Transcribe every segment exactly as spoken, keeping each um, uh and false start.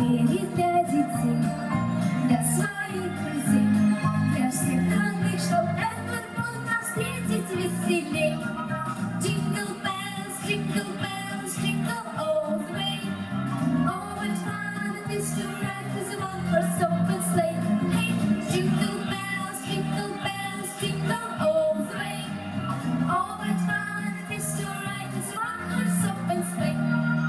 двери для детей, для своих друзей, для всех родных, чтоб этот год нам встретить веселей. Jingle bells, jingle bells, jingle all the way. Oh, what fun it is to ride with a one-horse open sleigh. Hey, jingle bells, jingle bells, jingle all the way. Oh, what fun it is to ride with a one-horse open sleigh.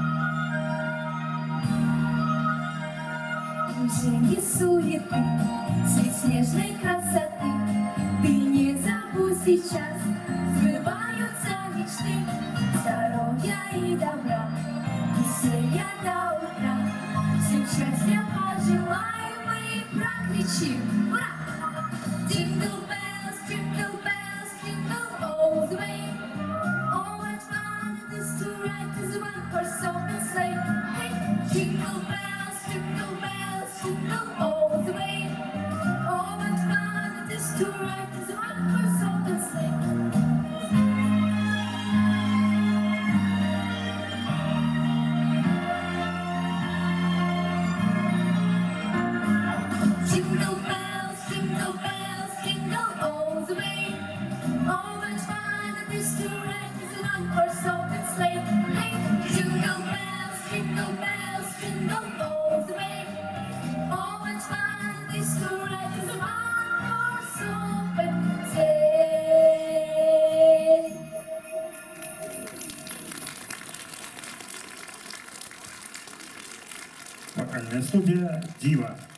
Движение суеты, цвет снежной красоты, ты не забудь сейчас, сбываются мечты, здоровья и добра, веселья до утра. Всем счастья пожелаем мы и прокричим: ура! Jingle bells, jingle bells, jingle all the way. Oh, what fun it is to ride with a one-horse open sleigh. Hey, jingle bells, jingle bells, jingle all the way. Oh, what fun it is to ride with a one-horse open sleigh. Jingle bells, jingle bells, jingle all the way. Oh, what fun it is to ride with a one-horse open sleigh. Hey, jingle bells, jingle bells, jingle all the way. Oh, what fun it is to ride with a one-horse open sleigh. Вокальная студия «Дива».